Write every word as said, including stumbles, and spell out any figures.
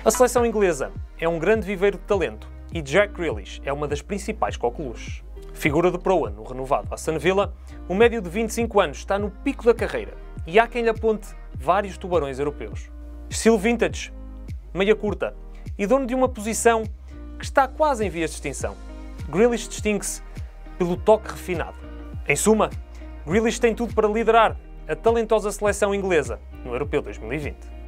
A seleção inglesa é um grande viveiro de talento e Jack Grealish é uma das principais coqueluches. Figura do Pro Ano no renovado Aston Villa, o médio de vinte e cinco anos está no pico da carreira e há quem lhe aponte vários tubarões europeus. Estilo vintage, meia curta e dono de uma posição que está quase em vias de extinção. Grealish distingue-se pelo toque refinado. Em suma, Grealish tem tudo para liderar a talentosa seleção inglesa no Europeu dois mil e vinte.